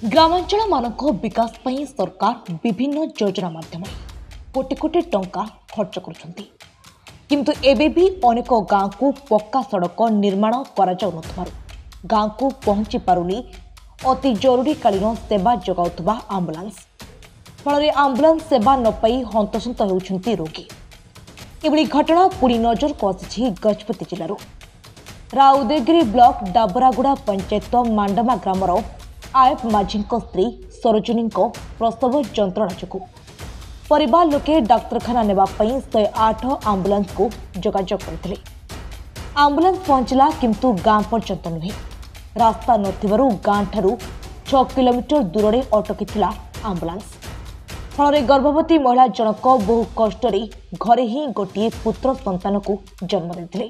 ग्रामांचल मानक विकास पई सरकार विभिन्न योजना माध्यम कोटी कोटी टंका खर्च करुछंती किंतु एबे भी अनेक गाँव को पक्का सड़क निर्माण करा जाउ नथबारु गाँव को पहुंची पारुनी अति जरूरीकालीन सेवा जगाउथबा आम्बुलांस फल आम्बुलांस सेवा न पाई हंतसंत होउछंती रोगी एभली घटना पुणी नजर को आसी गजपति जिलूर राउदेगिरी ब्लॉक डाबरागुड़ा पंचायत मांडमा ग्रामर आयप माझी स्त्री सरोजिनी प्रसव जंत्रणा जो परिवार लोके डाक्तरखाना नेबापी 108 आम्बुलांस को जोगाजोग करते आम्बुलांस पहुंचला किंतु गांव पर्यंत नुहे रास्ता नथिबारु गांव ठारू 6 किलोमीटर दूर में अटकी आम्बुलांस फल गर्भवती महिला जनक बहु कष्ट घरे ही गोटे पुत्र संतान को जन्म देते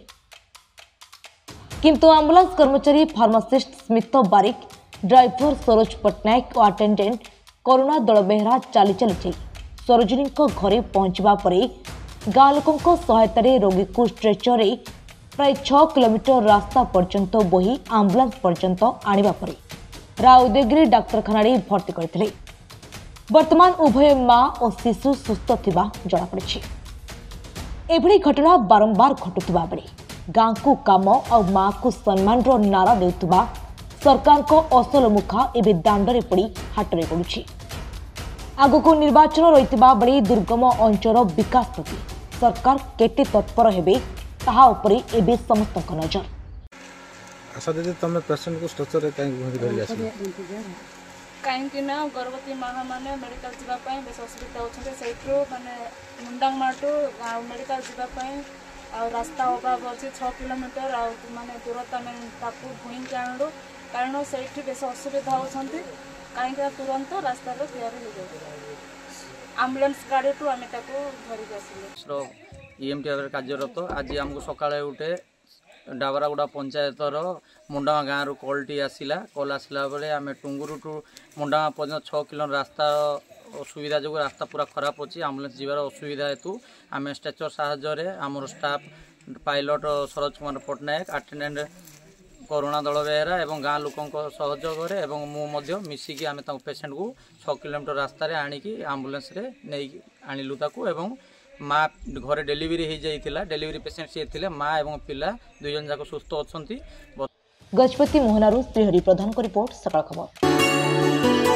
किंतु आम्बुलांस कर्मचारी फार्मासिस्ट स्मित बारिक ड्राइवर सरोज पट्टनायक और अटेंडेंट करुणा दल बेहरा चली चली सरोजिनी घरे पहुंचवा पर गाँ लोकों सहायतार रोगी को स्ट्रेचर प्राय 6 किलोमीटर रास्ता पर्यंत बोही आम्बुलांस पर्यंत आनिबा परे राउदेगिरी डाक्तरखाना भर्ती करथिले। वर्तमान उभय मां और शिशु सुस्थ थिबा जଣାपड़ी। एभली घटना बारंबार घटुवा बेले गाँ को काम और मां को सम्मान नारा देउतबा सरकार को असल मुखा एवं दांडरे पड़ी हाटरे पड़ुछि। आगको निर्वाचन रही बेले दुर्गम अंचल विकास प्रति सरकार केते तत्पर हेबे ताहा उपरे एबे समस्त नजर। आशा दीदी तुम पेशेंट को स्ट्रेचर कहीं गर्भवती माँ मैंने मेडिकल जावाई बेस असुविधा होती से मानने मुंडांग माटू मेडिकल जावाई रास्ता अभाव अच्छे 6 किलोमीटर माने दूरता भूई के आणु कारण से बेस असुविधा होती कहीं तुरंत रास्ता तैयारी आम्बुलांस गाड़ी टू आम धरिक आसो ईएमटी भाव कार्यरत आज आमको सकाଳେ उठे डाबरागुड़ा पंचायतर मुंडामा गाँव रु कलटी आसला कल आसला बेले आम टुंगुरु टू मुंडामा पर्यटन 6 किलो रास्ता असुविधा जो रास्ता पूरा खराब अच्छी आम्बुलांस जीवार असुविधा हेतु आम स्ट्रेचर साहाय्य आमर staff pilot Saroj Kumar Pattanaik attendant Karuna Dalbehera एवं गाँ लोकों सहयोग एवं मुझे मिसिकी आम पेसेंट को 6 किलोमीटर रास्तार आणिकी आम्बुलांस नहीं आणिलु ताकू एवं माँ घरे डेलीवरी हो जाइतिला डेलीवरी पेसेंट सी थे माँ एवं पिला दुई जन जाक सुस्थ अच्छा। गजपति मोहनारू श्रीहरि प्रधान को रिपोर्ट सकाळ खबर।